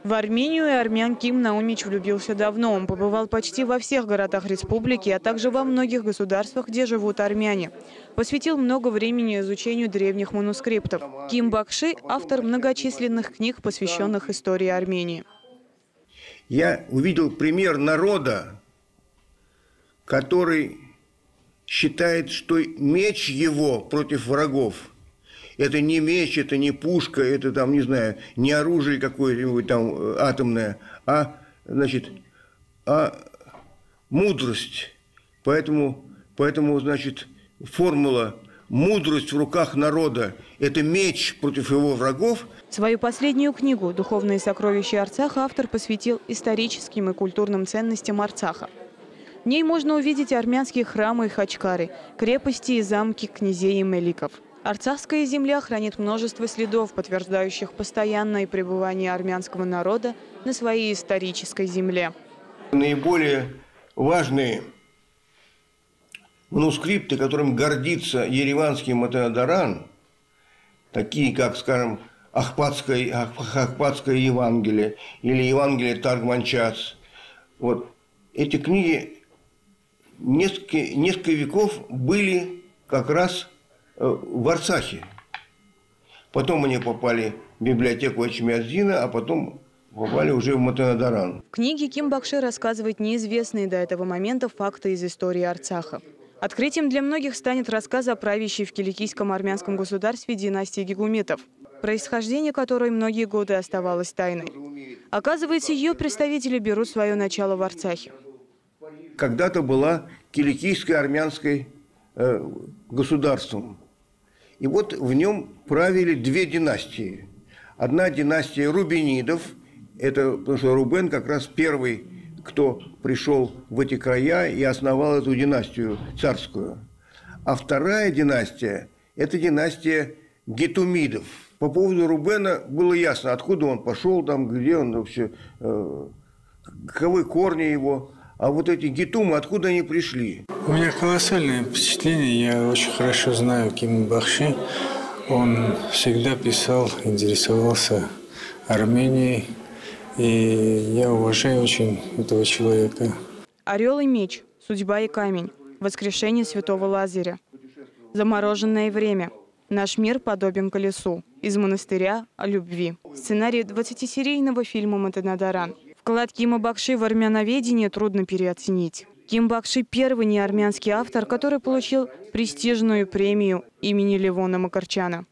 В Армению и армян Ким Наумич влюбился давно. Он побывал почти во всех городах республики, а также во многих государствах, где живут армяне. Посвятил много времени изучению древних манускриптов. Ким Бакши – автор многочисленных книг, посвященных истории Армении. Я увидел пример народа, который считает, что меч его против врагов – это не меч, это не пушка, это там, не знаю, не оружие какое-нибудь там атомное, а мудрость. Поэтому, значит, формула «мудрость в руках народа» – это меч против его врагов. Свою последнюю книгу «Духовные сокровища Арцаха» автор посвятил историческим и культурным ценностям Арцаха. В ней можно увидеть армянские храмы и хачкары, крепости и замки князей и меликов. Арцахская земля хранит множество следов, подтверждающих постоянное пребывание армянского народа на своей исторической земле. Наиболее важные манускрипты, которым гордится ереванский Матенадаран, такие как, скажем, Ахпатское Евангелие или Евангелие Таргманчас, вот эти книги несколько веков были как раз в Арцахе. Потом они попали в библиотеку Ачмиадзина, а потом попали уже в Матенадаран. В книге Ким Бакши рассказывает неизвестные до этого момента факты из истории Арцаха. Открытием для многих станет рассказ о правящей в киликийском армянском государстве династии Гегуметов, происхождение которой многие годы оставалось тайной. Оказывается, ее представители берут свое начало в Арцахе. Когда-то была киликийской армянской государством. И вот в нем правили две династии. Одна династия рубенидов, это потому что Рубен как раз первый, кто пришел в эти края и основал эту династию царскую. А вторая династия – это династия гетумидов. По поводу Рубена было ясно, откуда он пошел, там, где он вообще, каковы корни его. А вот эти гетумы, откуда они пришли? У меня колоссальное впечатление. Я очень хорошо знаю Кима Бакши. Он всегда писал, интересовался Арменией. И я уважаю очень этого человека. «Орел и меч», «Судьба и камень», «Воскрешение святого Лазаря», «Замороженное время», «Наш мир подобен колесу», «Из монастыря о любви». Сценарий 20-серийного фильма «Матенадаран». Вклад Кима Бакши в армяноведение трудно переоценить. Ким Бакши – первый неармянский автор, который получил престижную премию имени Левона Макарчана.